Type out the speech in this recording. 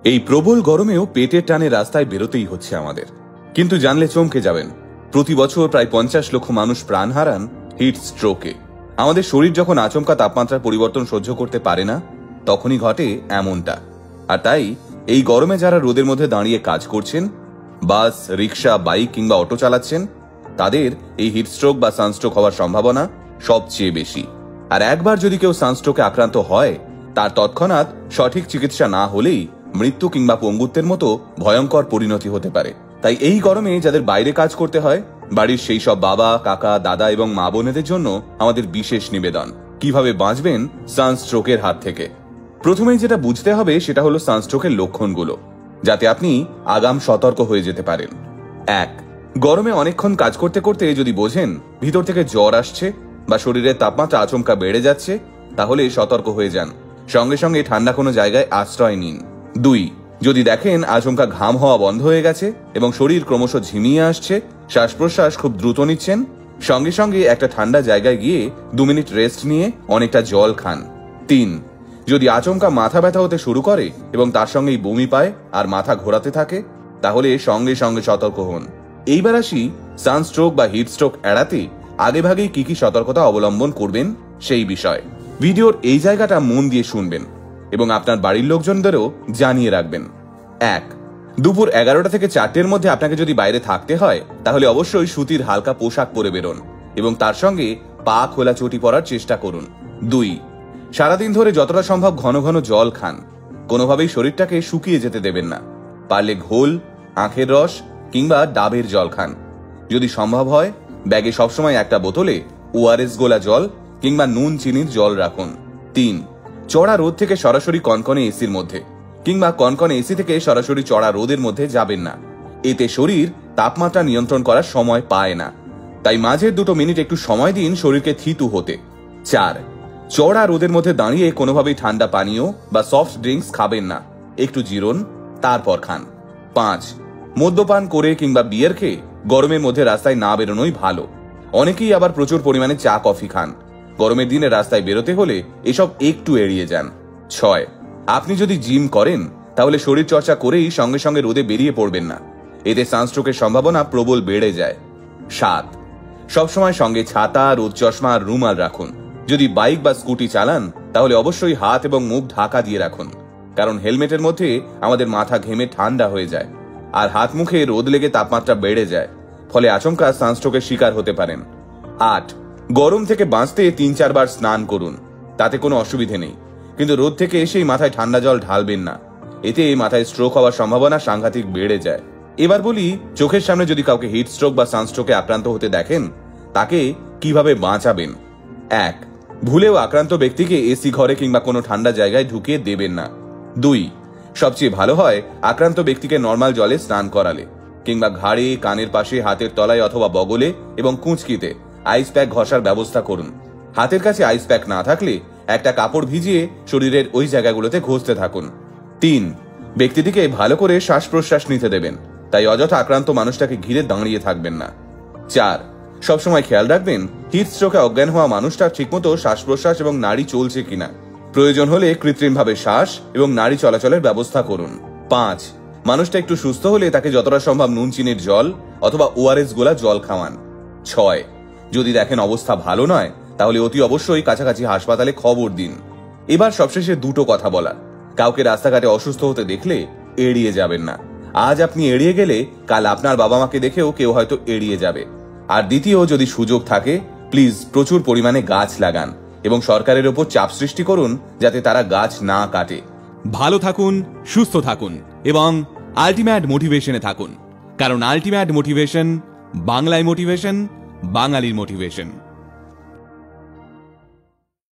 এই প্রবল গরমেও পেটের টানে রাস্তায় বেরোতেই হচ্ছে আমাদের। কিন্তু জানলে চমকে যাবেন, প্রতি বছর প্রায় 50 লক্ষ মানুষ প্রাণ হারান হিট স্ট্রোকে। আমাদের শরীর যখন আচমকা তাপমাত্রার পরিবর্তন সহ্য করতে পারে না, তখনই ঘটে এমনটা। আর তাই এই গরমে যারা রোদের মধ্যে দাঁড়িয়ে কাজ করছেন, বাস, রিক্সা, বাইক কিংবা অটো চালাচ্ছেন, তাদের এই হিটস্ট্রোক বা সানস্ট্রোক হওয়ার সম্ভাবনা সবচেয়ে বেশি। আর একবার যদি কেউ সানস্ট্রোকে আক্রান্ত হয়, তার তৎক্ষণাৎ সঠিক চিকিৎসা না হলেই মৃত্যু কিংবা পঙ্গুত্বের মতো ভয়ঙ্কর পরিণতি হতে পারে। তাই এই গরমে যাদের বাইরে কাজ করতে হয়, বাড়ির সেই সব বাবা, কাকা, দাদা এবং মা বোনেদের জন্য আমাদের বিশেষ নিবেদন, কিভাবে বাঁচবেন সানস্ট্রোকের হাত থেকে। প্রথমেই যেটা বুঝতে হবে সেটা হলো সানস্ট্রোকের লক্ষণগুলো, যাতে আপনি আগাম সতর্ক হয়ে যেতে পারেন। 1. গরমে অনেকক্ষণ কাজ করতে করতে যদি বোঝেন ভিতর থেকে জ্বর আসছে বা শরীরের তাপমাত্রা আচমকা বেড়ে যাচ্ছে, তাহলে সতর্ক হয়ে যান। সঙ্গে সঙ্গে ঠান্ডা কোনো জায়গায় আশ্রয় নিন। 2. যদি দেখেন আচমকা ঘাম হওয়া বন্ধ হয়ে গেছে এবং শরীর ক্রমশ ঝিমিয়ে আসছে, শ্বাস প্রশ্বাস খুব দ্রুত নিচ্ছেন, সঙ্গে সঙ্গে একটা ঠান্ডা জায়গায় গিয়ে 2 মিনিট রেস্ট নিয়ে অনেকটা জল খান। 3. যদি আচমকা মাথা ব্যথা হতে শুরু করে এবং তার সঙ্গেই বমি পায় আর মাথা ঘোরাতে থাকে, তাহলে সঙ্গে সঙ্গে সতর্ক হন। এইবার আসি সানস্ট্রোক বা হিটস্ট্রোক এড়াতে আগেভাগেই কি কি সতর্কতা অবলম্বন করবেন সেই বিষয়। ভিডিওর এই জায়গাটা মন দিয়ে শুনবেন এবং আপনার বাড়ির লোকজনদেরও জানিয়ে রাখবেন। 1. দুপুর 11টা থেকে 4টের মধ্যে আপনাকে যদি বাইরে থাকতে হয়, তাহলে অবশ্যই সুতির হালকা পোশাক পরে বেরোন এবং তার সঙ্গে পা খোলা চটি পরার চেষ্টা করুন। 2. সারাদিন ধরে যতটা সম্ভব ঘন ঘন জল খান। কোনোভাবেই শরীরটাকে শুকিয়ে যেতে দেবেন না। পারলে ঘোল, আখের রস কিংবা ডাবের জল খান। যদি সম্ভব হয় ব্যাগে সবসময় একটা বোতলে ওআরএস গোলা জল কিংবা নুন চিনির জল রাখুন। 3. চড়া রোদ থেকে সরাসরি কনকনে এসির মধ্যে কিংবা কনকনে এসি থেকে সরাসরি চড়া রোদের মধ্যে যাবেন না। এতে শরীর তাপমাত্রা নিয়ন্ত্রণ করার সময় পায় না। তাই মাঝের 2 মিনিট একটু সময় দিন শরীরকে থিতু হতে। 4. চড়া রোদের মধ্যে দাঁড়িয়ে কোনোভাবেই ঠান্ডা পানীয় বা সফট ড্রিঙ্কস খাবেন না। একটু জিরোন, তারপর খান। 5. মদ্যপান করে কিংবা বিয়ার খেয়ে গরমের মধ্যে রাস্তায় না বেরোনোই ভালো। অনেকেই আবার প্রচুর পরিমাণে চা কফি খান। গরমের দিনে রাস্তায় বেরোতে হলে এসব একটু এড়িয়ে যান। 6. আপনি যদি জিম করেন, তাহলে শরীর চর্চা করেই সঙ্গে সঙ্গে রোদে বেরিয়ে পড়বেন না। এতে সানস্ট্রোকের সম্ভাবনা প্রবল বেড়ে যায়। 7. সবসময় সঙ্গে ছাতা, রোদ চশমা আর রুমাল রাখুন। যদি বাইক বা স্কুটি চালান, তাহলে অবশ্যই হাত এবং মুখ ঢাকা দিয়ে রাখুন, কারণ হেলমেটের মধ্যে আমাদের মাথা ঘেমে ঠান্ডা হয়ে যায় আর হাত মুখে রোদ লেগে তাপমাত্রা বেড়ে যায়, ফলে আচমকা সানস্ট্রোকের শিকার হতে পারেন। 8. গরম থেকে বাঁচতে 3-4 বার স্নান করুন, তাতে কোনো অসুবিধে নেই, কিন্তু রোদ থেকে এসেই মাথায় ঠান্ডা জল ঢালবেন না। এতে মাথায় স্ট্রোক হওয়ার সম্ভাবনা সাংঘাতিক বেড়ে যায়। এবার বলি, চোখের সামনে যদি কাউকে হিট স্ট্রোক বা সানস্ট্রোকে আক্রান্ত হতে দেখেন, তাকে কিভাবে বাঁচাবেন। 1. ভুলেও আক্রান্ত ব্যক্তিকে এসি ঘরে কিংবা কোনো ঠান্ডা জায়গায় ঢুকিয়ে দেবেন না। 2. সবচেয়ে ভালো হয় আক্রান্ত ব্যক্তিকে নর্মাল জলে স্নান করালে কিংবা ঘাড়ে, কানের পাশে, হাতের তলায় অথবা বগলে এবং কুঁচকিতে আইস প্যাক ঘষার ব্যবস্থা করুন। হাতের কাছে আইস প্যাক না থাকলে একটা কাপড় ভিজিয়ে শরীরের ওই জায়গাগুলোতে ঘষতে থাকুন। 3. ব্যক্তিটিকে ভালো করে শ্বাস প্রশ্বাস নিতে দেবেন, তাই অযথা আক্রান্ত মানুষটাকে ঘিরে দাঁড়িয়ে থাকবেন না। 4. সবসময় খেয়াল রাখবেন হিট স্ট্রোকে অজ্ঞান হওয়া মানুষটার ঠিকমতো শ্বাস প্রশ্বাস এবং নাড়ি চলছে কিনা। প্রয়োজন হলে কৃত্রিমভাবে শ্বাস এবং নাড়ি চলাচলের ব্যবস্থা করুন। 5. মানুষটা একটু সুস্থ হলে তাকে যতটা সম্ভব নুন চিনির জল অথবা ওআরএস গোলা জল খাওয়ান। 6. যদি দেখেন অবস্থা ভালো নয়, তাহলে অতি অবশ্যই কাছাকাছি হাসপাতালে খবর দিন। এবার সবশেষে 2টো কথা বলার। কাউকে রাস্তাঘাটে অসুস্থ হতে দেখলে এড়িয়ে যাবেন না। আজ আপনি এড়িয়ে গেলে কাল আপনার বাবা মাকে দেখেও কেউ হয়তো এড়িয়ে যাবে। আর দ্বিতীয়, যদি সুযোগ থাকে প্লিজ প্রচুর পরিমাণে গাছ লাগান এবং সরকারের ওপর চাপ সৃষ্টি করুন যাতে তারা গাছ না কাটে। ভালো থাকুন, সুস্থ থাকুন এবং আলটিমেট মোটিভেশনে থাকুন, কারণ আলটিমেট মোটিভেশন বাংলায় মোটিভেশন, বাঙালির মোটিভেশন।